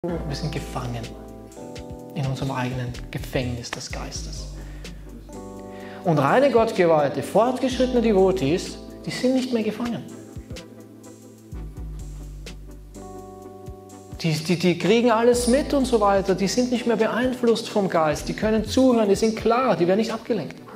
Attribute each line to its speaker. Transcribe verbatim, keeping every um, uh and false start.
Speaker 1: Wir sind gefangen in unserem eigenen Gefängnis des Geistes. Und reine Gottgeweihte, fortgeschrittene Devotees, die sind nicht mehr gefangen. Die, die, die kriegen alles mit und so weiter, die sind nicht mehr beeinflusst vom Geist, die können zuhören, die sind klar, die werden nicht abgelenkt.